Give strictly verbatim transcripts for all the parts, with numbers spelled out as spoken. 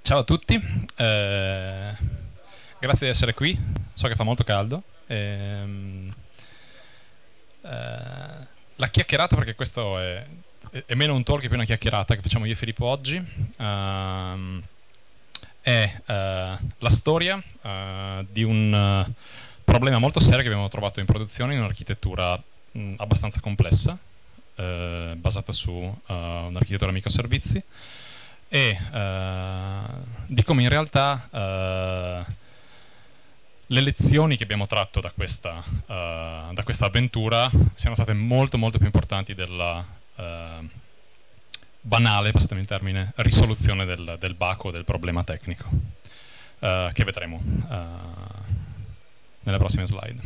Ciao a tutti, eh, grazie di essere qui, so che fa molto caldo. Ehm, eh, la chiacchierata, perché questo è, è meno un talk che più una chiacchierata che facciamo io e Filippo oggi, ehm, è eh, la storia eh, di un uh, problema molto serio che abbiamo trovato in produzione in un'architettura mh, abbastanza complessa, eh, basata su uh, un'architettura microservizi, e uh, di come in realtà uh, le lezioni che abbiamo tratto da questa, uh, da questa avventura siano state molto molto più importanti della uh, banale, passatemi il termine, risoluzione del, del bug o del problema tecnico, uh, che vedremo uh, nelle prossime slide.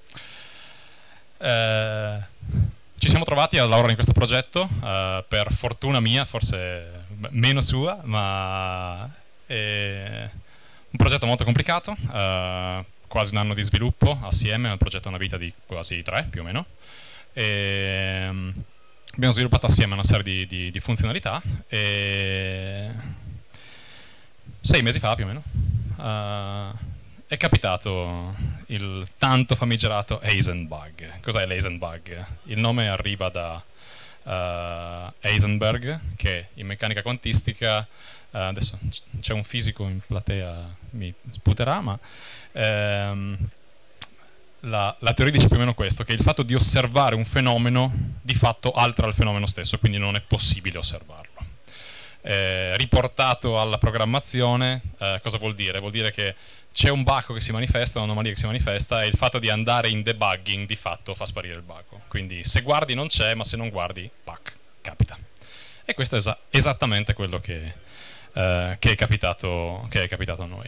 Uh, Ci siamo trovati a lavorare in questo progetto, uh, per fortuna mia, forse meno sua, ma è un progetto molto complicato, uh, quasi un anno di sviluppo assieme, il progetto ha una vita di quasi tre più o meno, e um, abbiamo sviluppato assieme una serie di, di, di funzionalità, e sei mesi fa più o meno uh, è capitato il tanto famigerato Heisenbug. Cos'è l'Heisenbug? Il nome arriva da uh, Heisenberg, che in meccanica quantistica, uh, adesso c'è un fisico in platea, mi sputerà, ma ehm, la, la teoria dice più o meno questo, che il fatto di osservare un fenomeno di fatto altera il fenomeno stesso, quindi non è possibile osservarlo. Eh, riportato alla programmazione, eh, cosa vuol dire? Vuol dire che c'è un bug che si manifesta, un'anomalia che si manifesta, e il fatto di andare in debugging di fatto fa sparire il bug. Quindi se guardi non c'è, ma se non guardi, pac, capita. E questo è esa esattamente quello che, eh, che, è capitato, che è capitato a noi.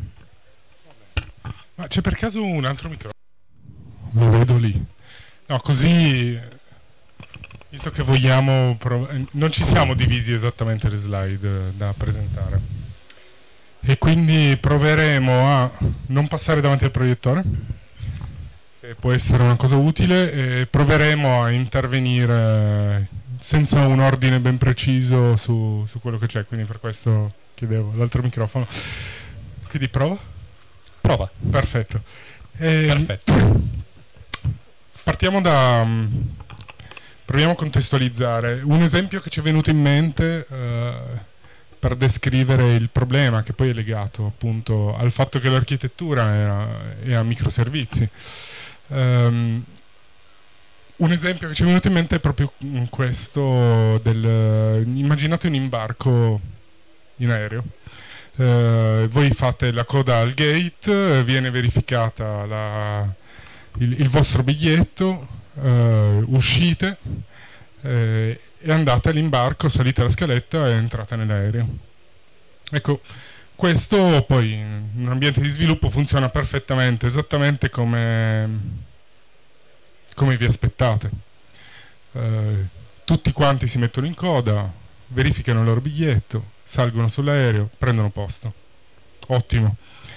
Ma c'è per caso un altro microfono? Lo vedo lì. No, così, visto che vogliamo... non ci siamo divisi esattamente le slide da presentare. E quindi proveremo a non passare davanti al proiettore, che può essere una cosa utile, e proveremo a intervenire senza un ordine ben preciso su, su quello che c'è, quindi per questo chiedevo l'altro microfono. Quindi prova? Prova. Perfetto. E Perfetto. Partiamo da... proviamo a contestualizzare. Un esempio che ci è venuto in mente... Uh, per descrivere il problema, che poi è legato appunto al fatto che l'architettura è a, è a microservizi. Um, un esempio che ci è venuto in mente è proprio questo del, immaginate un imbarco in aereo. Uh, voi fate la coda al gate, viene verificata la, il, il vostro biglietto, uh, uscite, uh, e andate all'imbarco, salite la scaletta e entrate nell'aereo. Ecco, questo poi in un ambiente di sviluppo funziona perfettamente, esattamente come, come vi aspettate. Eh, tutti quanti si mettono in coda, verificano il loro biglietto, salgono sull'aereo, prendono posto. Ottimo.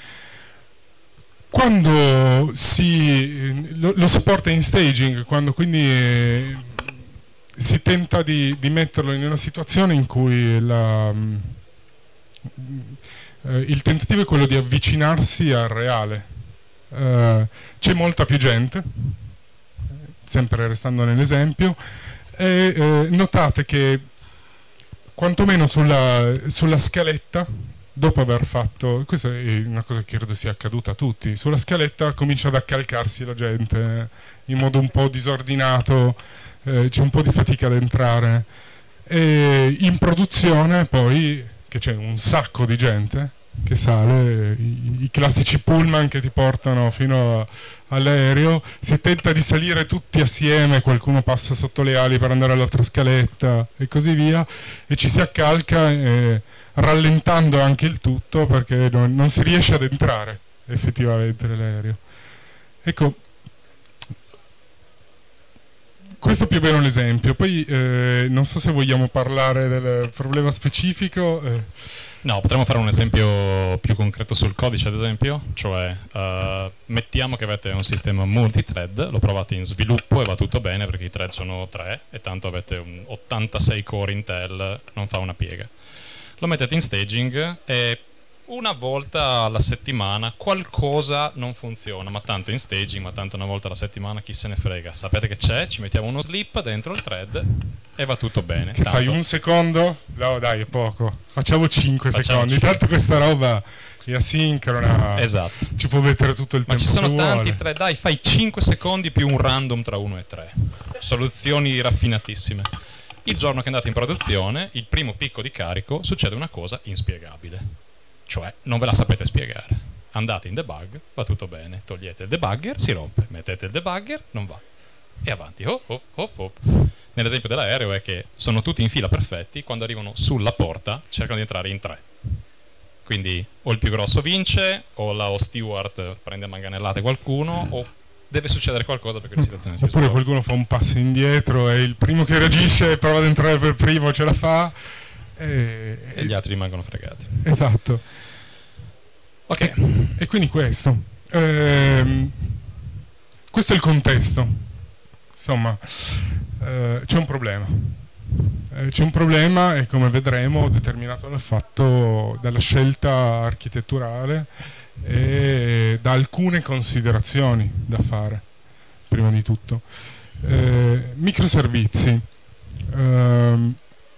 Quando si, lo, lo si porta in staging, quando quindi... Eh, si tenta di, di metterlo in una situazione in cui la, eh, il tentativo è quello di avvicinarsi al reale. Eh, c'è molta più gente, sempre restando nell'esempio, e eh, notate che quantomeno sulla, sulla scaletta, dopo aver fatto, questa è una cosa che credo sia accaduta a tutti, sulla scaletta comincia ad accalcarsi la gente in modo un po' disordinato. Eh, c'è un po' di fatica ad entrare, e in produzione poi che c'è un sacco di gente che sale, i, i classici pullman che ti portano fino all'aereo, si tenta di salire tutti assieme, qualcuno passa sotto le ali per andare all'altra scaletta e così via, e ci si accalca, eh, rallentando anche il tutto perché non, non si riesce ad entrare effettivamente nell'aereo. Ecco, questo è più o meno l'esempio. Poi eh, non so se vogliamo parlare del problema specifico. Eh. No, potremmo fare un esempio più concreto sul codice, ad esempio, cioè uh, mettiamo che avete un sistema multithread, lo provate in sviluppo e va tutto bene perché i thread sono tre e tanto avete un ottantasei core Intel, non fa una piega. lo mettete in staging e una volta alla settimana qualcosa non funziona, ma tanto in staging, ma tanto una volta alla settimana chi se ne frega, sapete che c'è, ci mettiamo uno slip dentro il thread e va tutto bene. Che tanto... fai un secondo? No dai, è poco, facciamo cinque Facciamo secondi, cinque. tanto questa roba è asincrona, esatto, ci può mettere tutto il ma tempo ci sono che tanti vuole. thread, dai fai cinque secondi più un random tra uno e tre, soluzioni raffinatissime. Il giorno che andate in produzione, il primo picco di carico, succede una cosa inspiegabile. Cioè, non ve la sapete spiegare. Andate in debug, va tutto bene. Togliete il debugger, si rompe. Mettete il debugger, non va. E avanti. Oh, oh, oh, oh. Nell'esempio dell'aereo è che sono tutti in fila perfetti, quando arrivano sulla porta cercano di entrare in tre. Quindi o il più grosso vince, o la o steward prende a manganellate qualcuno, o deve succedere qualcosa perché la situazione si Oppure sblocca. qualcuno fa un passo indietro e il primo che reagisce prova ad entrare per primo, ce la fa. E, E gli altri rimangono fregati. Esatto. Ok. E, e quindi questo. Ehm, questo è il contesto. Insomma, eh, c'è un problema. Eh, c'è un problema e come vedremo determinato dal fatto, dalla scelta architetturale e da alcune considerazioni da fare, prima di tutto. Eh, microservizi. Ehm,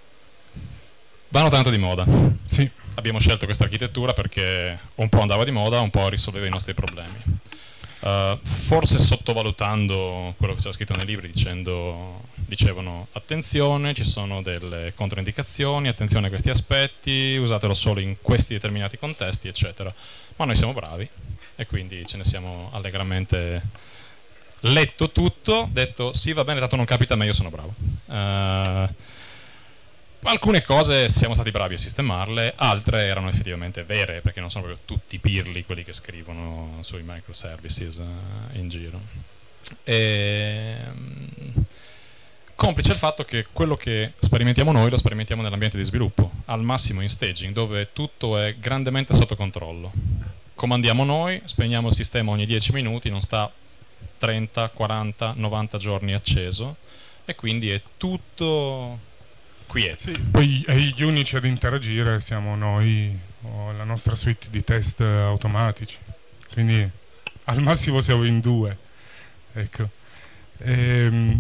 Vanno tanto di moda. sì. Abbiamo scelto questa architettura perché un po' andava di moda, un po' risolveva i nostri problemi. Uh, forse sottovalutando quello che c'era scritto nei libri, dicendo, dicevano attenzione, ci sono delle controindicazioni, attenzione a questi aspetti, usatelo solo in questi determinati contesti, eccetera. Ma noi siamo bravi e quindi ce ne siamo allegramente letto tutto, detto sì va bene, tanto non capita a me, io sono bravo. Uh, Alcune cose siamo stati bravi a sistemarle, altre erano effettivamente vere, perché non sono proprio tutti pirli quelli che scrivono sui microservices uh, in giro. E, um, complice il fatto che quello che sperimentiamo noi lo sperimentiamo nell'ambiente di sviluppo, al massimo in staging, dove tutto è grandemente sotto controllo. Comandiamo noi, spegniamo il sistema ogni dieci minuti, non sta trenta, quaranta, novanta giorni acceso, e quindi è tutto... Sì, poi gli unici ad interagire siamo noi o la nostra suite di test automatici, quindi al massimo siamo in due, ecco. Ehm.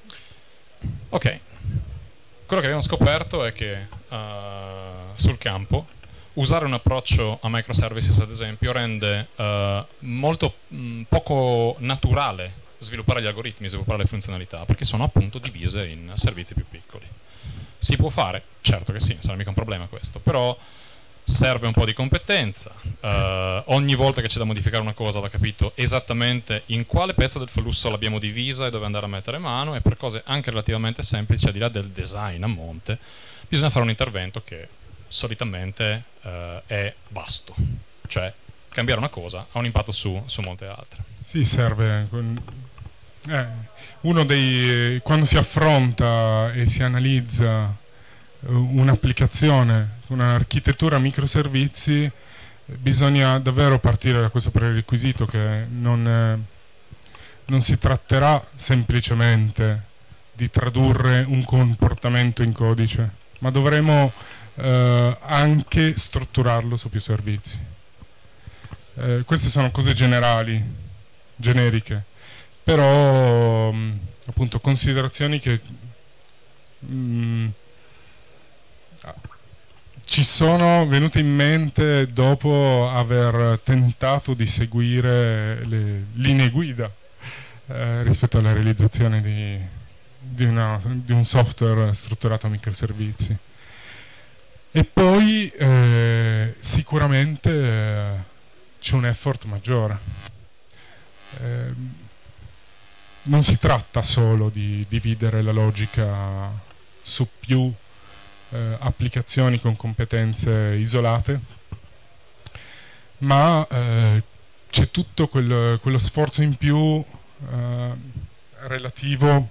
Ok, quello che abbiamo scoperto è che uh, sul campo usare un approccio a microservices, ad esempio, rende uh, molto mh, poco naturale sviluppare gli algoritmi, sviluppare le funzionalità, perché sono appunto divise in servizi più piccoli. Si può fare? Certo che sì, non sarà mica un problema questo, però serve un po' di competenza. Uh, ogni volta che c'è da modificare una cosa va capito esattamente in quale pezzo del flusso l'abbiamo divisa e dove andare a mettere mano, e per cose anche relativamente semplici, al di là del design a monte, bisogna fare un intervento che solitamente uh, è vasto, cioè cambiare una cosa ha un impatto su, su molte altre. Sì, serve... Eh. Uno dei, quando si affronta e si analizza un'applicazione, un'architettura microservizi, bisogna davvero partire da questo prerequisito che non, non si tratterà semplicemente di tradurre un comportamento in codice, ma dovremo eh, anche strutturarlo su più servizi. Eh, queste sono cose generali, generiche. Però appunto considerazioni che mh, ci sono venute in mente dopo aver tentato di seguire le linee guida eh, rispetto alla realizzazione di, di, una, di un software strutturato a microservizi. E poi eh, sicuramente eh, c'è un effort maggiore. Eh, Non si tratta solo di dividere la logica su più eh, applicazioni con competenze isolate, ma eh, c'è tutto quel, quello sforzo in più eh, relativo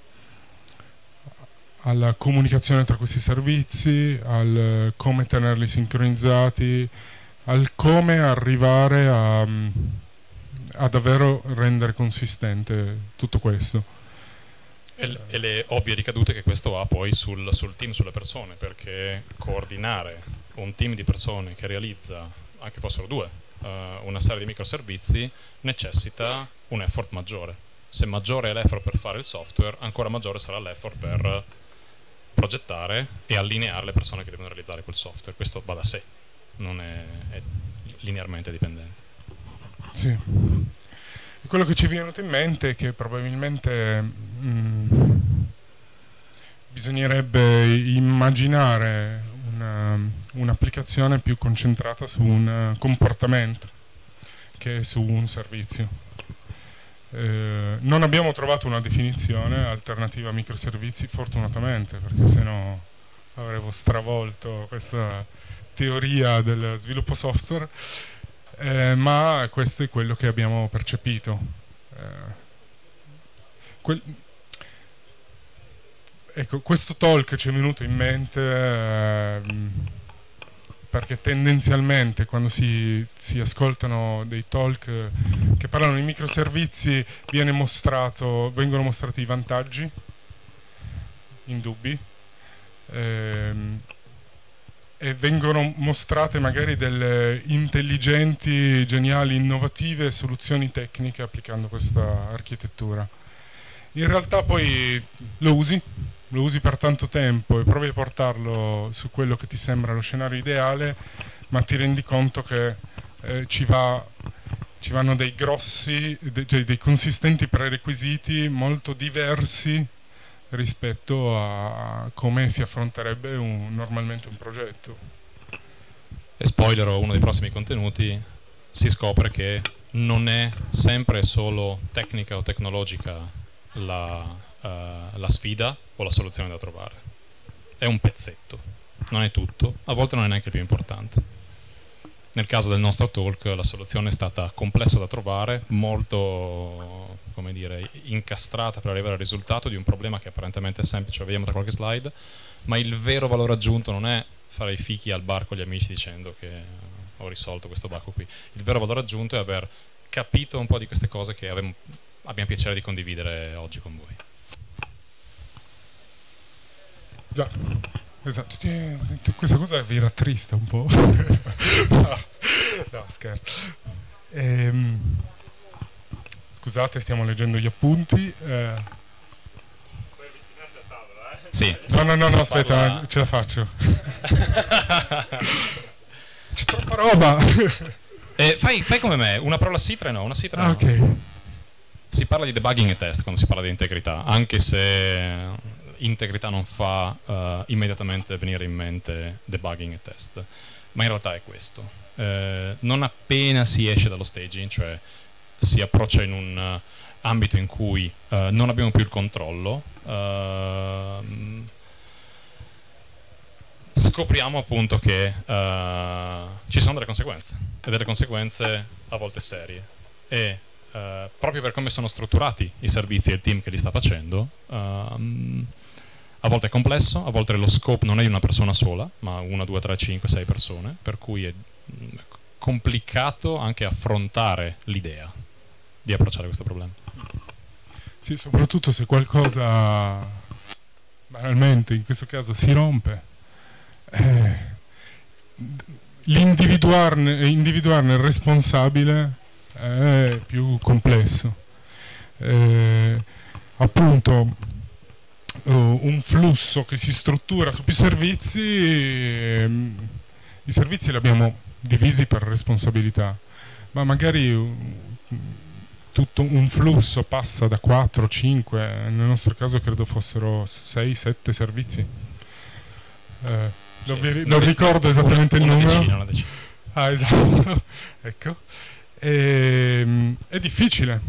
alla comunicazione tra questi servizi, al come tenerli sincronizzati, al come arrivare a... a davvero rendere consistente tutto questo. E, e le ovvie ricadute che questo ha poi sul, sul team, sulle persone, perché coordinare un team di persone che realizza, anche fossero due, uh, una serie di microservizi, necessita un effort maggiore. Se maggiore è l'effort per fare il software, ancora maggiore sarà l'effort per progettare e allineare le persone che devono realizzare quel software. Questo va da sé, non è, è linearmente dipendente. Sì. Quello che ci è venuto in mente è che probabilmente mh, bisognerebbe immaginare un'applicazione più concentrata su un comportamento che su un servizio. Eh, non abbiamo trovato una definizione alternativa a microservizi, fortunatamente, perché sennò avremmo stravolto questa teoria del sviluppo software, eh, ma questo è quello che abbiamo percepito. Eh, quel, ecco, questo talk ci è venuto in mente eh, perché tendenzialmente quando si, si ascoltano dei talk che parlano di microservizi viene mostrato, vengono mostrati i vantaggi indubbi ehm, e vengono mostrate magari delle intelligenti, geniali, innovative soluzioni tecniche applicando questa architettura. In realtà poi lo usi, lo usi per tanto tempo e provi a portarlo su quello che ti sembra lo scenario ideale, ma ti rendi conto che eh, ci, va, ci vanno dei grossi, de, cioè dei consistenti prerequisiti molto diversi rispetto a come si affronterebbe un, normalmente un progetto. E spoilerò uno dei prossimi contenuti, si scopre che non è sempre solo tecnica o tecnologica La, uh, la sfida o la soluzione da trovare. È un pezzetto, non è tutto, a volte non è neanche il più importante. Nel caso del nostro talk la soluzione è stata complessa da trovare, molto, come dire, incastrata per arrivare al risultato di un problema che apparentemente è semplice, lo vediamo tra qualche slide, ma il vero valore aggiunto non è fare i fichi al bar con gli amici dicendo che ho risolto questo bacco qui. Il vero valore aggiunto è aver capito un po' di queste cose che avevamo abbiamo piacere di condividere oggi con voi. Già, esatto. Questa cosa vi rattrista un po'. no, no, scherzo. Ehm, scusate, stiamo leggendo gli appunti. Eh. Puoi avvicinarti a tavola, eh? Sì. No, no, no, no aspetta, parla... ce la faccio. C'è troppa roba. eh, fai, fai come me, una parola sì, tre no, una sì, tre no. Ah, ok. Si parla di debugging e test quando si parla di integrità, anche se integrità non fa uh, immediatamente venire in mente debugging e test, ma in realtà è questo. Eh, non appena si esce dallo staging, cioè si approccia in un uh, ambito in cui uh, non abbiamo più il controllo, uh, scopriamo appunto che uh, ci sono delle conseguenze, e delle conseguenze a volte serie. E Uh, proprio per come sono strutturati i servizi e il team che li sta facendo, uh, a volte è complesso, a volte lo scope non è di una persona sola, ma una, due, tre, cinque, sei persone, per cui è complicato anche affrontare l'idea di approcciare questo problema. Sì, soprattutto se qualcosa banalmente in questo caso si rompe, eh, l'individuarne individuarne il responsabile è più complesso. Eh, appunto uh, un flusso che si struttura su più servizi, eh, i servizi li abbiamo divisi per responsabilità, ma magari uh, tutto un flusso passa da quattro, cinque, nel nostro caso credo fossero sei, sette servizi. Eh, sì, non, vi, non ricordo esattamente una, il numero. Una decina, una decina. Ah, esatto. Ecco. E, è difficile,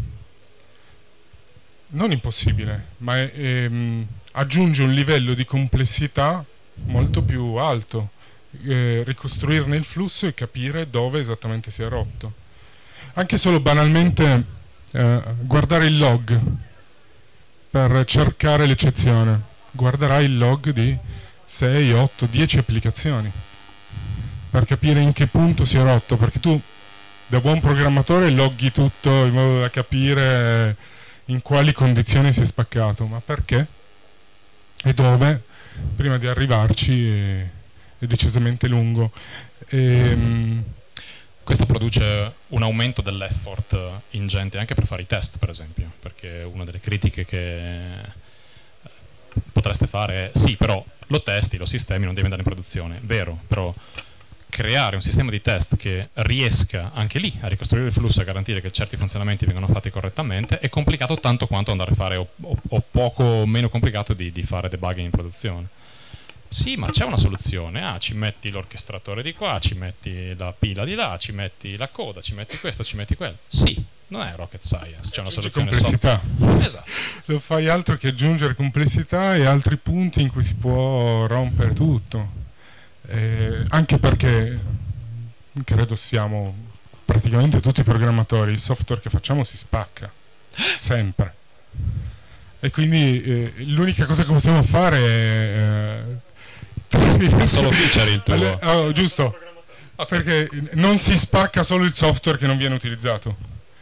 non impossibile, ma è, è, aggiunge un livello di complessità molto più alto, eh, ricostruirne il flusso e capire dove esattamente si è rotto. Anche solo banalmente eh, guardare il log per cercare l'eccezione, guarderai il log di sei, otto, dieci applicazioni per capire in che punto si è rotto, perché tu da buon programmatore loghi tutto in modo da capire in quali condizioni si è spaccato, ma perché e dove, prima di arrivarci e, è decisamente lungo. E, questo produce un aumento dell'effort ingente anche per fare i test, per esempio, perché una delle critiche che potreste fare è sì, però lo testi, lo sistemi, non devi andare in produzione. Vero, però creare un sistema di test che riesca anche lì a ricostruire il flusso e a garantire che certi funzionamenti vengano fatti correttamente è complicato tanto quanto andare a fare o, o, o poco o meno complicato di, di fare debugging in produzione. Sì, ma c'è una soluzione. Ah, ci metti l'orchestratore di qua, ci metti la pila di là, ci metti la coda, ci metti questo, ci metti quello. Sì, non è rocket science, c'è una soluzione complessità. Software. Esatto. Non fai altro che aggiungere complessità e altri punti in cui si può rompere tutto. Eh, anche perché credo siamo praticamente tutti programmatori, il software che facciamo si spacca sempre. E quindi eh, l'unica cosa che possiamo fare è... Eh, è solo feature il tuo. Alle, oh, giusto, okay. Perché non si spacca solo il software che non viene utilizzato.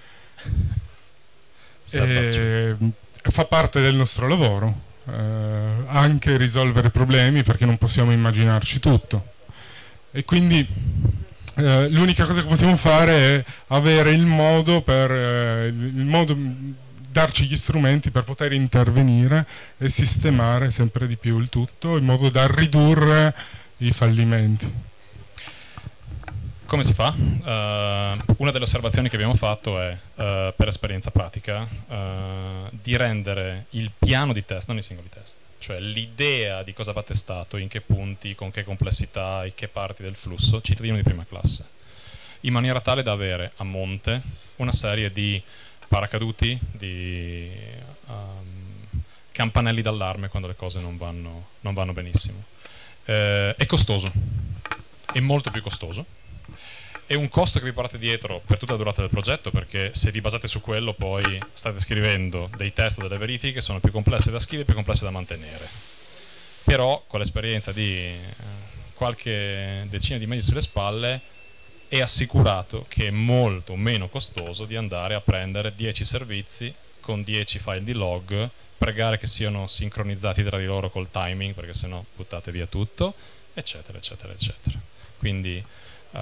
E, fa parte del nostro lavoro, eh, anche risolvere problemi, perché non possiamo immaginarci tutto. E quindi eh, l'unica cosa che possiamo fare è avere il modo per eh, il modo darci gli strumenti per poter intervenire e sistemare sempre di più il tutto in modo da ridurre i fallimenti. Come si fa? Uh, una delle osservazioni che abbiamo fatto è, uh, per esperienza pratica, uh, di rendere il piano di test, non i singoli test, cioè l'idea di cosa va testato, in che punti, con che complessità, in che parti del flusso, cittadino di prima classe, in maniera tale da avere a monte una serie di paracaduti, di um, campanelli d'allarme quando le cose non vanno, non vanno benissimo. Eh, è costoso, è molto più costoso, è un costo che vi portate dietro per tutta la durata del progetto, perché se vi basate su quello poi state scrivendo dei test o delle verifiche che sono più complesse da scrivere e più complesse da mantenere. Però con l'esperienza di eh, qualche decina di mesi sulle spalle è assicurato che è molto meno costoso di andare a prendere dieci servizi con dieci file di log, pregare che siano sincronizzati tra di loro col timing, perché sennò buttate via tutto, eccetera, eccetera, eccetera. Quindi uh,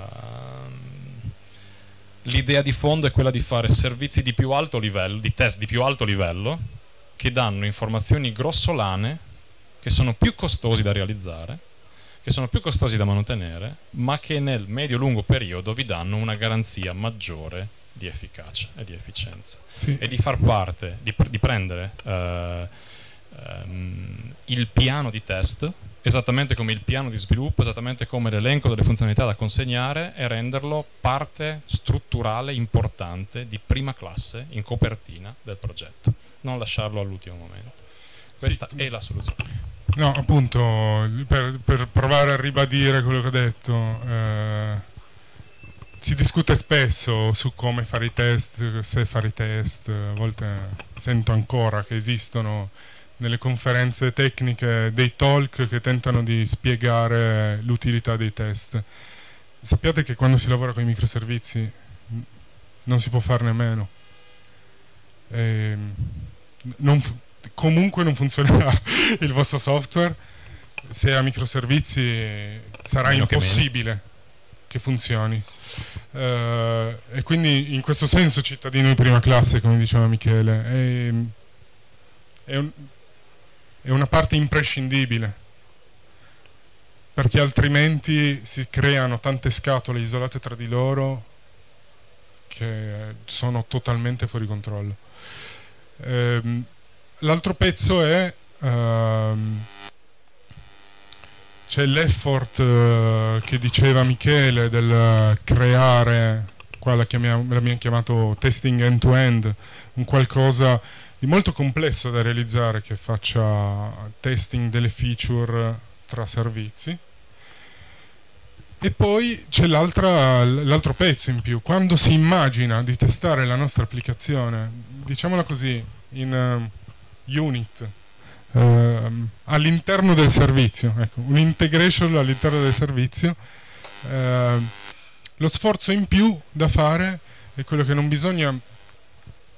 l'idea di fondo è quella di fare servizi di più alto livello, di test di più alto livello, che danno informazioni grossolane, che sono più costosi da realizzare, che sono più costosi da mantenere, ma che nel medio-lungo periodo vi danno una garanzia maggiore di efficacia e di efficienza. Sì. E di far parte, di, di prendere uh, um, il piano di test, esattamente come il piano di sviluppo, esattamente come l'elenco delle funzionalità da consegnare, e renderlo parte strutturale importante di prima classe in copertina del progetto, non lasciarlo all'ultimo momento. Questa sì. È la soluzione. No, appunto, per, per provare a ribadire quello che ho detto, eh, si discute spesso su come fare i test, se fare i test, a volte sento ancora che esistono nelle conferenze tecniche dei talk che tentano di spiegare l'utilità dei test. Sappiate che quando si lavora con i microservizi non si può farne a meno. E non comunque non funzionerà il vostro software, se ha microservizi sarà meno impossibile che, che funzioni, uh, e quindi in questo senso cittadino di prima classe, come diceva Michele, è, è, un, è una parte imprescindibile, perché altrimenti si creano tante scatole isolate tra di loro che sono totalmente fuori controllo. Um, L'altro pezzo è um, c'è l'effort uh, che diceva Michele del creare, qua l'abbiamo chiamato testing end-to-end, un qualcosa di molto complesso da realizzare che faccia testing delle feature tra servizi. E poi c'è l'altro pezzo in più, quando si immagina di testare la nostra applicazione, diciamola così, in uh, unit, uh, all'interno del servizio, ecco, un'integration all'interno del servizio, uh, lo sforzo in più da fare è quello che non bisogna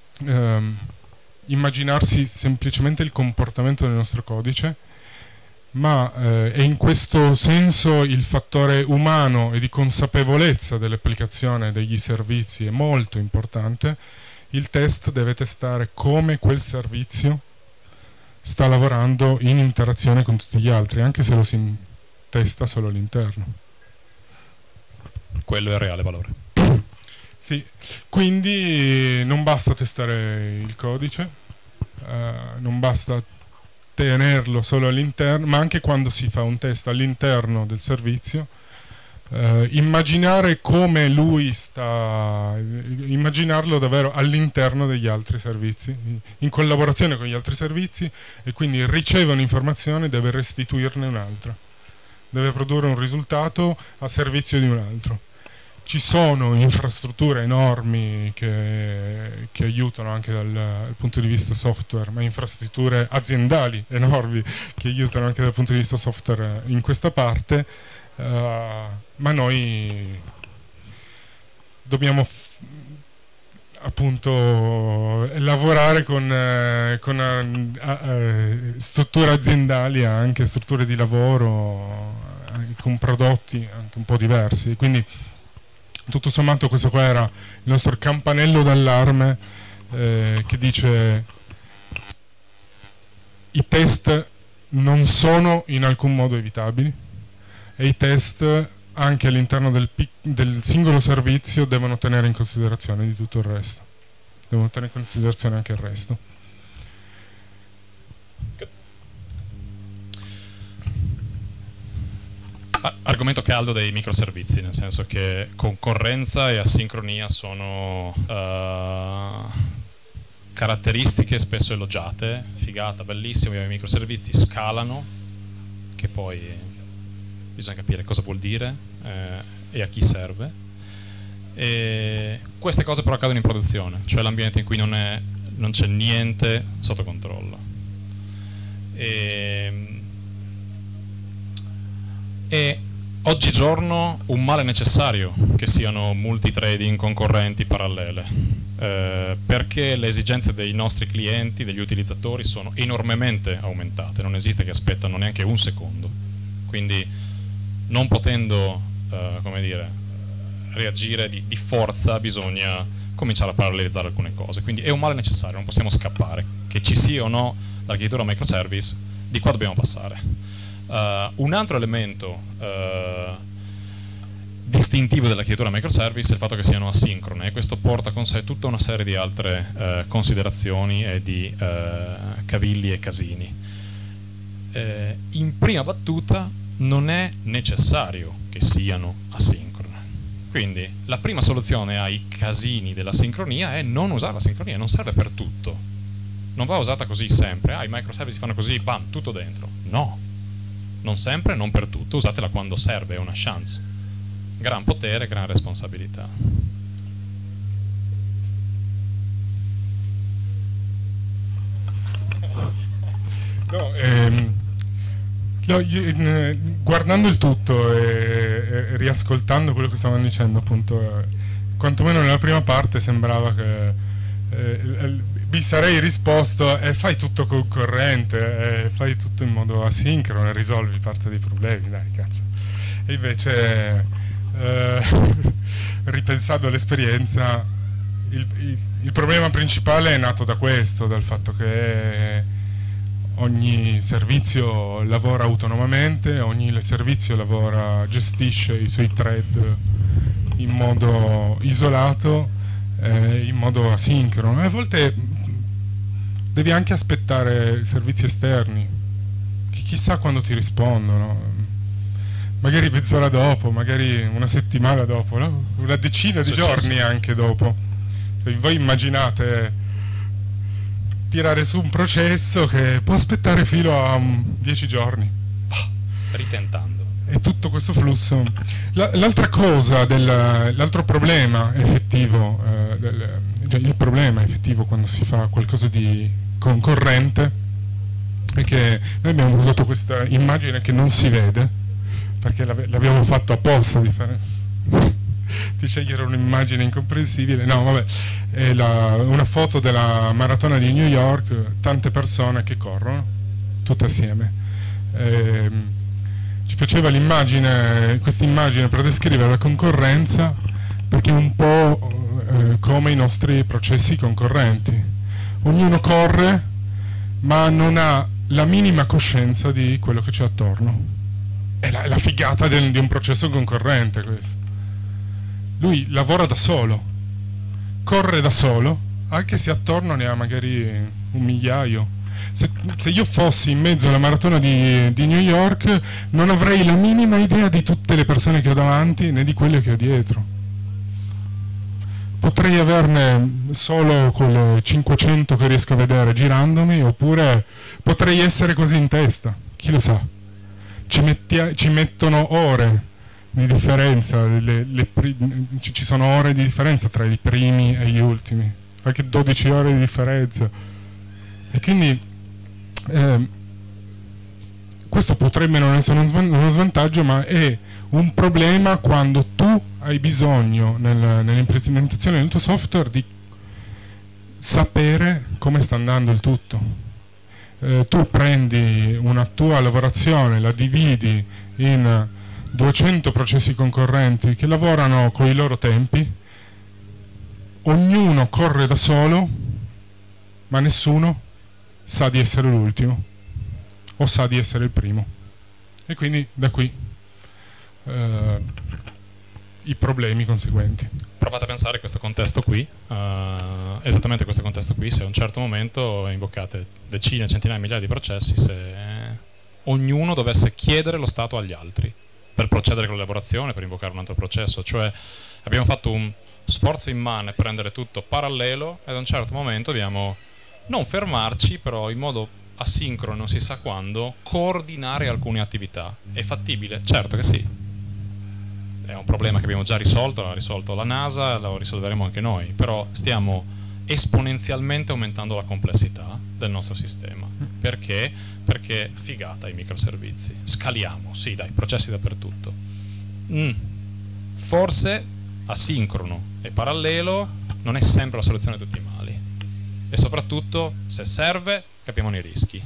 uh, immaginarsi semplicemente il comportamento del nostro codice, ma eh, è in questo senso il fattore umano e di consapevolezza dell'applicazione degli servizi è molto importante. Il test deve testare come quel servizio sta lavorando in interazione con tutti gli altri, anche se lo si testa solo all'interno. Quello è il reale valore. Sì, quindi non basta testare il codice, eh, non basta tenerlo solo all'interno, ma anche quando si fa un test all'interno del servizio, eh, immaginare come lui sta, immaginarlo davvero all'interno degli altri servizi, in collaborazione con gli altri servizi, e quindi riceve un'informazione e deve restituirne un'altra, deve produrre un risultato a servizio di un altro. Ci sono infrastrutture enormi che, che aiutano anche dal, dal punto di vista software, ma infrastrutture aziendali enormi che aiutano anche dal punto di vista software in questa parte, uh, ma noi dobbiamo appunto lavorare con, eh, con eh, strutture aziendali, anche strutture di lavoro, anche con prodotti anche un po' diversi. Quindi tutto sommato questo qua era il nostro campanello d'allarme, eh, che dice: i test non sono in alcun modo evitabili e i test anche all'interno del, del singolo servizio devono tenere in considerazione di tutto il resto, devono tenere in considerazione anche il resto. Argomento caldo dei microservizi, nel senso che concorrenza e asincronia sono uh, caratteristiche spesso elogiate, figata, bellissimo, i microservizi scalano, che poi bisogna capire cosa vuol dire eh, e a chi serve. E queste cose però accadono in produzione, cioè l'ambiente in cui non è, non c'è niente sotto controllo. E, e oggigiorno un male necessario che siano multitrading, concorrenti, parallele, eh, perché le esigenze dei nostri clienti, degli utilizzatori, sono enormemente aumentate, non esiste che aspettano neanche un secondo, quindi non potendo eh, come dire, reagire di, di forza bisogna cominciare a parallelizzare alcune cose, quindi è un male necessario, non possiamo scappare, che ci sia o no l'architettura microservice, di qua dobbiamo passare. Uh, un altro elemento uh, distintivo dell'architettura microservice è il fatto che siano asincrone, e questo porta con sé tutta una serie di altre uh, considerazioni e di uh, cavilli e casini. Uh, in prima battuta non è necessario che siano asincrone, quindi la prima soluzione ai casini della sincronia è non usare la sincronia, non serve per tutto, non va usata così sempre, ah, i microservice fanno così, bam, tutto dentro, no. Non sempre, non per tutto, usatela quando serve, è una chance. Gran potere, gran responsabilità. No, ehm, no, io, eh, guardando il tutto e, e riascoltando quello che stavano dicendo, appunto, eh, quantomeno nella prima parte sembrava che eh, vi sarei risposto e eh, fai tutto concorrente, eh, fai tutto in modo asincrono e risolvi parte dei problemi, dai cazzo. E invece eh, ripensando all'esperienza, il, il, il problema principale è nato da questo, dal fatto che ogni servizio lavora autonomamente, ogni servizio lavora, gestisce i suoi thread in modo isolato, eh, in modo asincrono, e a volte devi anche aspettare servizi esterni che chissà quando ti rispondono, magari mezz'ora dopo, magari una settimana dopo, no? Una decina di giorni anche dopo. Voi immaginate tirare su un processo che può aspettare fino a dieci giorni, ritentando, e tutto questo flusso. L'altra cosa, l'altro problema effettivo, eh, del, cioè il problema effettivo quando si fa qualcosa di concorrente è che noi abbiamo usato questa immagine che non si vede perché l'abbiamo fatto apposta di, fare, di scegliere un'immagine incomprensibile. No, vabbè, è la, una foto della maratona di New York, tante persone che corrono tutte assieme. Eh, eh, ci piaceva l'immagine, questa immagine per descrivere la concorrenza, perché è un po' eh, come i nostri processi concorrenti. Ognuno corre, ma non ha la minima coscienza di quello che c'è attorno. È la, è la figata del, di un processo concorrente questo. Lui lavora da solo, corre da solo, anche se attorno ne ha magari un migliaio. Se, se io fossi in mezzo alla maratona di, di New York non avrei la minima idea di tutte le persone che ho davanti né di quelle che ho dietro. Potrei averne solo quelle cinquecento che riesco a vedere girandomi, oppure potrei essere così in testa, chi lo sa. Ci, mettia, ci mettono ore di differenza, le, le ci sono ore di differenza tra i primi e gli ultimi, anche dodici ore di differenza. E quindi Eh, questo potrebbe non essere uno svantaggio, ma è un problema quando tu hai bisogno nel, nell'implementazione del tuo software di sapere come sta andando il tutto. Eh, tu prendi una tua lavorazione, la dividi in duecento processi concorrenti che lavorano con i loro tempi, ognuno corre da solo, ma nessuno sa di essere l'ultimo o sa di essere il primo, e quindi da qui eh, i problemi conseguenti. Provate a pensare questo contesto qui, uh, esattamente questo contesto qui, se a un certo momento invocate decine, centinaia, migliaia di processi, se ognuno dovesse chiedere lo stato agli altri per procedere con l'elaborazione, per invocare un altro processo. Cioè abbiamo fatto un sforzo immane per rendere tutto parallelo, e ad un certo momento abbiamo non fermarci, però in modo asincrono, non si sa quando, coordinare alcune attività. È fattibile? Certo che sì. È un problema che abbiamo già risolto, l'ha risolto la NASA, lo risolveremo anche noi, però stiamo esponenzialmente aumentando la complessità del nostro sistema. Perché? Perché figata i microservizi. Scaliamo, sì dai, processi dappertutto. Mm. Forse asincrono e parallelo non è sempre la soluzione a tutti i mali. E soprattutto, se serve, capiamo i rischi.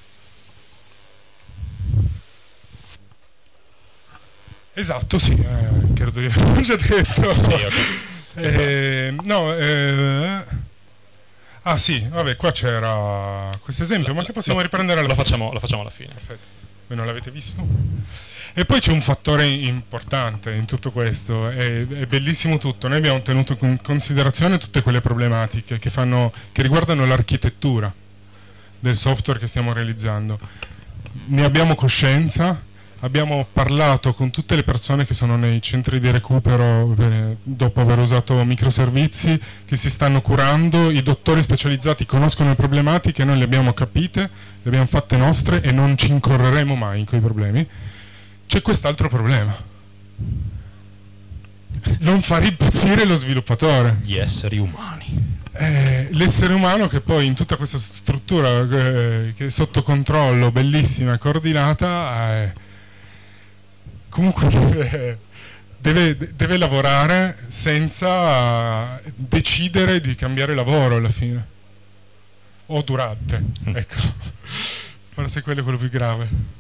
Esatto, sì, eh, credo di averlo già detto. Sì, okay. eh, no, eh, ah sì, vabbè, qua c'era questo esempio, la, ma che possiamo la, riprendere alla lo fine? Facciamo, lo facciamo alla fine. Perfetto. Voi non l'avete visto? E poi c'è un fattore importante in tutto questo, è, è bellissimo tutto. Noi abbiamo tenuto in considerazione tutte quelle problematiche che, fanno, che riguardano l'architettura del software che stiamo realizzando. Ne abbiamo coscienza, abbiamo parlato con tutte le persone che sono nei centri di recupero eh, dopo aver usato microservizi, che si stanno curando, i dottori specializzati conoscono le problematiche, noi le abbiamo capite, le abbiamo fatte nostre e non ci incorreremo mai in quei problemi. C'è quest'altro problema: non far impazzire lo sviluppatore. Gli esseri umani. Eh, l'essere umano, che poi in tutta questa struttura eh, che è sotto controllo, bellissima e coordinata, eh, comunque deve, deve, deve lavorare senza decidere di cambiare lavoro alla fine. O durante. Mm. Ecco. Forse quello è quello più grave.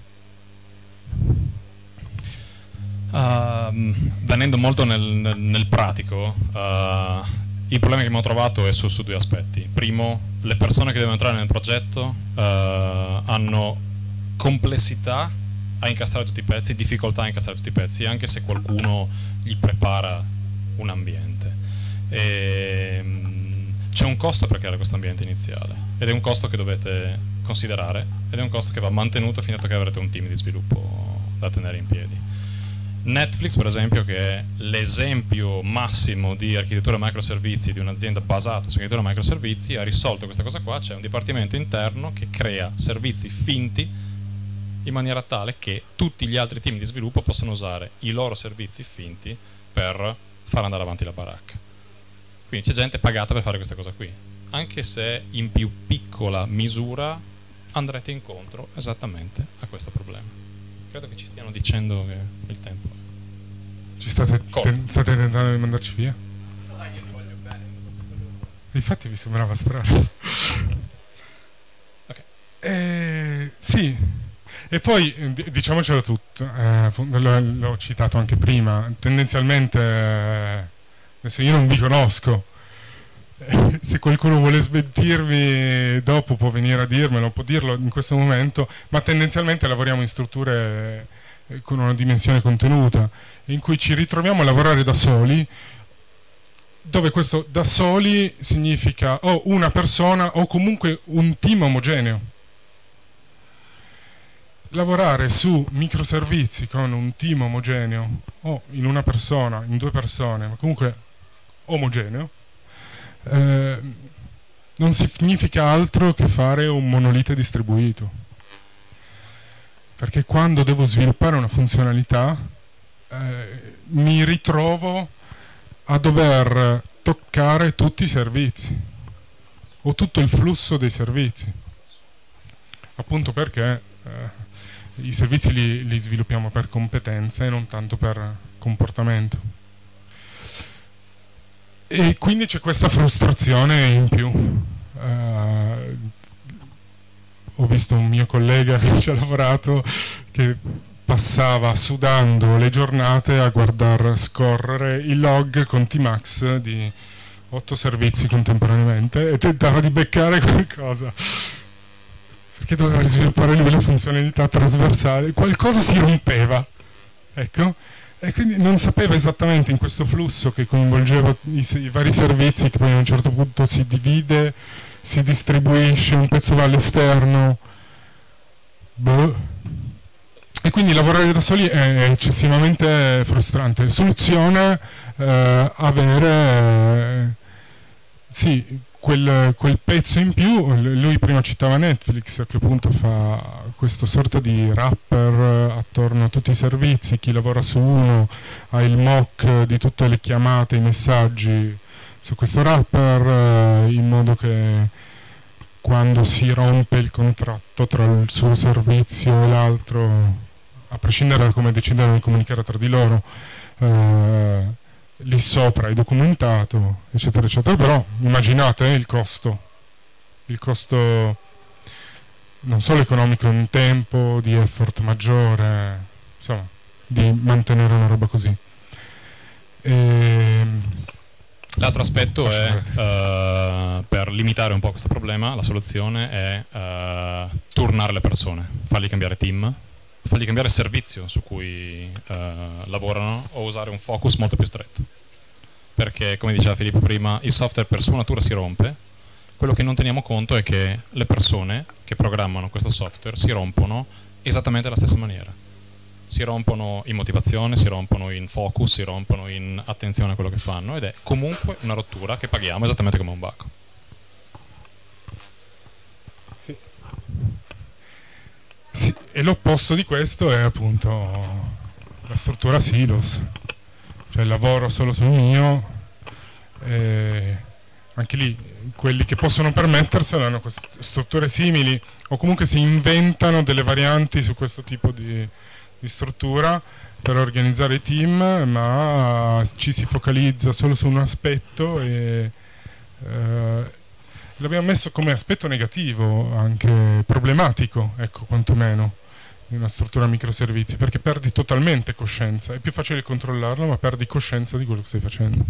Uh, venendo molto nel, nel, nel pratico, uh, il problema che abbiamo trovato è su, su due aspetti. Primo, le persone che devono entrare nel progetto uh, hanno complessità a incastrare tutti i pezzi, difficoltà a incastrare tutti i pezzi, anche se qualcuno gli prepara un ambiente. E, um, c'è un costo per creare questo ambiente iniziale, ed è un costo che dovete considerare, ed è un costo che va mantenuto fino a che avrete un team di sviluppo da tenere in piedi. Netflix, per esempio, che è l'esempio massimo di architettura microservizi di un'azienda basata su architettura microservizi, ha risolto questa cosa qua. C'è un dipartimento interno che crea servizi finti in maniera tale che tutti gli altri team di sviluppo possono usare i loro servizi finti per far andare avanti la baracca. Quindi c'è gente pagata per fare questa cosa qui, anche se in più piccola misura andrete incontro esattamente a questo problema. Credo che ci stiano dicendo che il tempo ci state, ten, state tentando di mandarci via? No, io ti voglio bene. Infatti mi sembrava strano. Okay. Eh, sì, E poi, diciamocelo tutto, eh, l'ho citato anche prima, tendenzialmente, eh, adesso io non vi conosco, eh, se qualcuno vuole smentirmi dopo può venire a dirmelo, può dirlo in questo momento, ma tendenzialmente lavoriamo in strutture eh, con una dimensione contenuta, in cui ci ritroviamo a lavorare da soli, dove questo da soli significa o una persona o comunque un team omogeneo. Lavorare su microservizi con un team omogeneo o in una persona, in due persone, ma comunque omogeneo, eh, non significa altro che fare un monolite distribuito. Perché quando devo sviluppare una funzionalità eh, mi ritrovo a dover toccare tutti i servizi o tutto il flusso dei servizi, appunto perché eh, i servizi li, li sviluppiamo per competenze e non tanto per comportamento. E quindi c'è questa frustrazione in più. Uh, ho visto un mio collega che ci ha lavorato che passava sudando le giornate a guardare scorrere i log con Tmax di otto servizi contemporaneamente e tentava di beccare qualcosa. Perché doveva sviluppare lui la funzionalità trasversale, qualcosa si rompeva, ecco, e quindi non sapeva esattamente in questo flusso che coinvolgeva i, i vari servizi, che poi a un certo punto si divide, si distribuisce, un pezzo va all'esterno, boh. E quindi lavorare da soli è eccessivamente frustrante. Soluzione eh, avere, eh, sì, Quel, quel pezzo in più. Lui prima citava Netflix, che appunto fa questa sorta di wrapper attorno a tutti i servizi, chi lavora su uno ha il mock di tutte le chiamate, i messaggi su questo wrapper, in modo che quando si rompe il contratto tra il suo servizio e l'altro, a prescindere da come decidono di comunicare tra di loro, eh, lì sopra è documentato, eccetera eccetera. Però immaginate eh, il costo il costo non solo economico in tempo, di effort maggiore, insomma, di mantenere una roba così. E... l'altro aspetto è uh, per limitare un po' questo problema, la soluzione è uh, turnare le persone, fargli cambiare team, fargli cambiare servizio su cui uh, lavorano, o usare un focus molto più stretto, perché come diceva Filippo prima, il software per sua natura si rompe. Quello che non teniamo conto è che le persone che programmano questo software si rompono esattamente alla stessa maniera, si rompono in motivazione, si rompono in focus, si rompono in attenzione a quello che fanno, ed è comunque una rottura che paghiamo esattamente come un bug. Sì. Sì, e l'opposto di questo è appunto la struttura silos, cioè lavoro solo sul mio, e anche lì quelli che possono permetterselo hanno queste strutture simili, o comunque si inventano delle varianti su questo tipo di, di struttura per organizzare i team, ma ci si focalizza solo su un aspetto e eh, l'abbiamo messo come aspetto negativo, anche problematico, ecco, quantomeno, in una struttura microservizi, perché perdi totalmente coscienza. È più facile controllarlo, ma perdi coscienza di quello che stai facendo.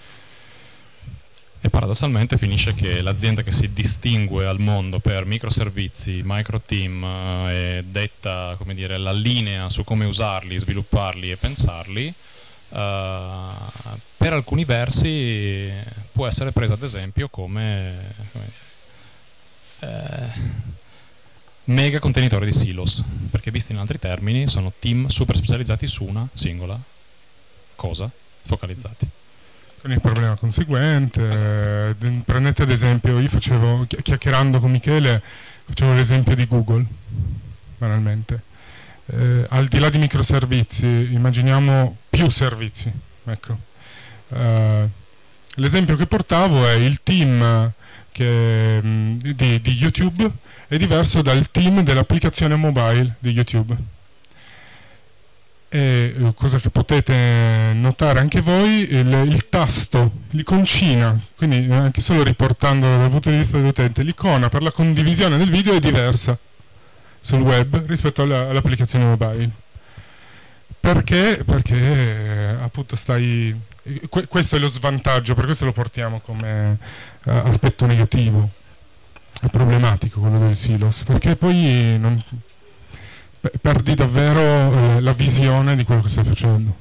E paradossalmente finisce che l'azienda che si distingue al mondo per microservizi, micro team, eh, e detta, come dire, la linea su come usarli, svilupparli e pensarli, eh, per alcuni versi può essere presa ad esempio come, come dire, eh, mega contenitori di silos, perché visti in altri termini sono team super specializzati su una singola cosa, focalizzati. Con il problema conseguente, esatto. eh, prendete ad esempio, io facevo, chi chiacchierando con Michele, facevo l'esempio di Google, banalmente. Eh, al di là di microservizi, immaginiamo più servizi. Ecco. Eh, l'esempio che portavo è il team che, mh, di, di YouTube è diverso dal team dell'applicazione mobile di YouTube. E cosa che potete notare anche voi, il, il tasto, l'iconcina, quindi anche solo riportando dal punto di vista dell'utente, l'icona per la condivisione del video è diversa sul web rispetto alla, all'applicazione mobile. Perché? Perché eh, appunto stai... Que- questo è lo svantaggio, per questo lo portiamo come eh, aspetto negativo, è problematico quello del silos, perché poi non, perdi davvero eh, la visione di quello che stai facendo.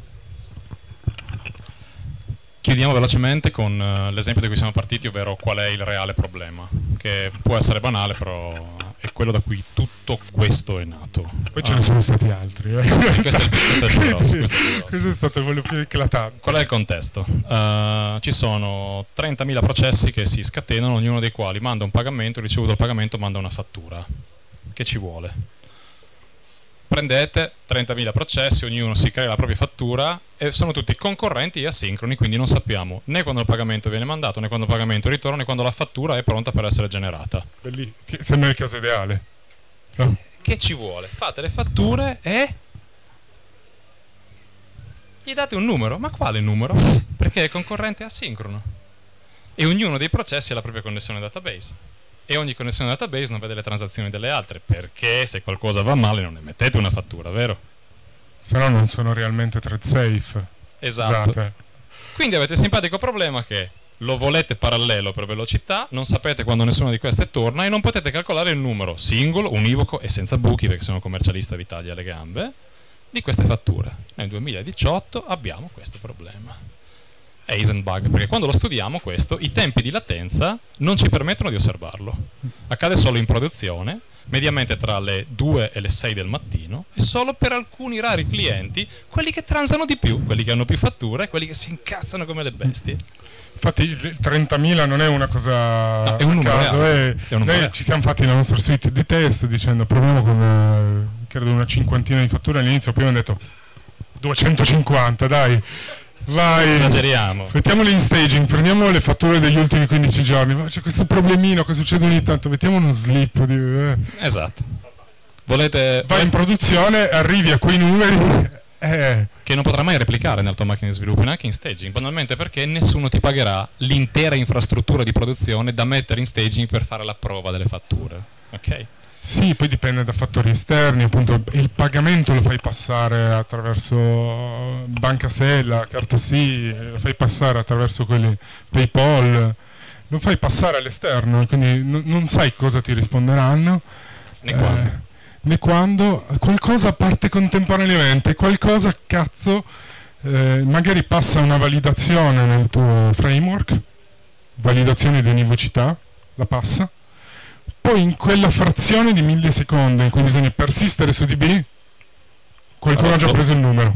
Chiudiamo velocemente con uh, l'esempio da cui siamo partiti, ovvero qual è il reale problema, che può essere banale, però è quello da cui tutto questo è nato. Poi ce ne sono stati altri. Eh. Questo, è il, questo è il più grosso. Questo è, il più grosso. Questo è stato quello più eclatante. Qual è il contesto? Uh, ci sono trentamila processi che si scatenano, ognuno dei quali manda un pagamento, ricevuto il pagamento manda una fattura. Che ci vuole? Prendete trentamila processi, ognuno si crea la propria fattura e sono tutti concorrenti e asincroni, quindi non sappiamo né quando il pagamento viene mandato, né quando il pagamento ritorna, né quando la fattura è pronta per essere generata. Bellissimo. Sembra il caso ideale. No? Che ci vuole? Fate le fatture e gli date un numero. Ma quale numero? Perché è concorrente e asincrono. E ognuno dei processi ha la propria connessione database. E ogni connessione database non vede le transazioni delle altre, perché se qualcosa va male non emettete una fattura, vero? Se no non sono realmente thread safe. Esatto. Usate. Quindi avete il simpatico problema che lo volete parallelo per velocità, non sapete quando nessuna di queste torna e non potete calcolare il numero singolo, univoco e senza buchi, perché sono commercialista vi taglia le gambe, di queste fatture. Nel duemiladiciotto abbiamo questo problema. Eisenbug, perché quando lo studiamo questo, i tempi di latenza non ci permettono di osservarlo. Accade solo in produzione, mediamente tra le due e le sei del mattino, e solo per alcuni rari clienti, quelli che transano di più, quelli che hanno più fatture, quelli che si incazzano come le bestie. Infatti il trentamila non è una cosa no, è un a caso, è, è un noi reale. Ci siamo fatti la nostra suite di test dicendo proviamo con eh, credo una cinquantina di fatture all'inizio, poi abbiamo detto duecentocinquanta, dai. Vai, esageriamo. Mettiamole in staging, prendiamo le fatture degli ultimi quindici giorni. C'è questo problemino che succede ogni tanto, mettiamo uno slip. Di, eh. Esatto. Volete. Vai in produzione, arrivi a quei numeri. Eh. Che non potrai mai replicare nella tua macchina di sviluppo, neanche in staging, banalmente perché nessuno ti pagherà l'intera infrastruttura di produzione da mettere in staging per fare la prova delle fatture. Ok? Sì, poi dipende da fattori esterni, appunto il pagamento lo fai passare attraverso banca Sella, carta sì, lo fai passare attraverso quelli PayPal, lo fai passare all'esterno, quindi n- non sai cosa ti risponderanno, né quando. Eh, né quando, qualcosa parte contemporaneamente, qualcosa cazzo eh, magari passa una validazione nel tuo framework, validazione di univocità, la passa. Poi in quella frazione di millisecondo in cui bisogna persistere su D B, qualcuno ha già preso il numero.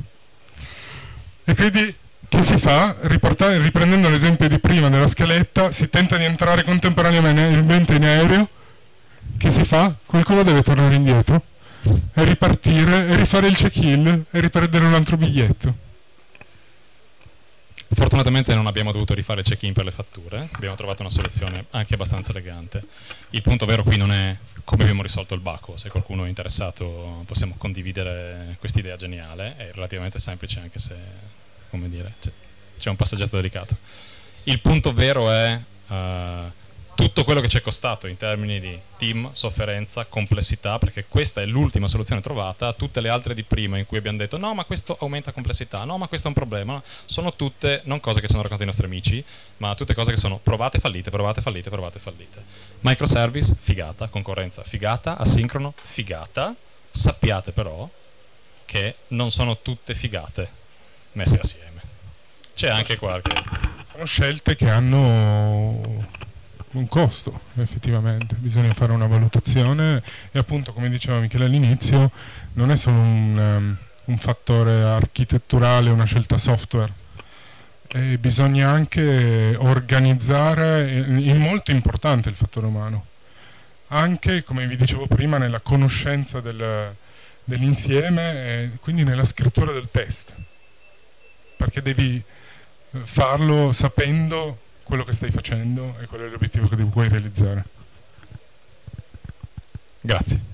E quindi che si fa? Riportare, riprendendo l'esempio di prima della scaletta, si tenta di entrare contemporaneamente in aereo. Che si fa? Qualcuno deve tornare indietro e ripartire e rifare il check-in e riprendere un altro biglietto. Fortunatamente non abbiamo dovuto rifare check-in per le fatture, abbiamo trovato una soluzione anche abbastanza elegante. Il punto vero qui non è come abbiamo risolto il baco, se qualcuno è interessato possiamo condividere quest'idea geniale, è relativamente semplice anche se, come dire, c'è un passaggetto delicato. Il punto vero è uh, tutto quello che ci è costato in termini di team, sofferenza, complessità, perché questa è l'ultima soluzione trovata, tutte le altre di prima in cui abbiamo detto no ma questo aumenta complessità, no ma questo è un problema, sono tutte non cose che ci hanno raccontato i nostri amici, ma tutte cose che sono provate fallite, provate fallite, provate fallite. Microservice, figata, concorrenza, figata, asincrono, figata, sappiate però che non sono tutte figate messe assieme. C'è anche qualche... Sono scelte che hanno un costo, effettivamente, bisogna fare una valutazione e appunto come diceva Michele all'inizio non è solo un, um, un fattore architetturale, una scelta software, e bisogna anche organizzare, è molto importante il fattore umano, anche come vi dicevo prima nella conoscenza del, dell'insieme e quindi nella scrittura del test, perché devi farlo sapendo quello che stai facendo e qual è l'obiettivo che vuoi realizzare. Grazie.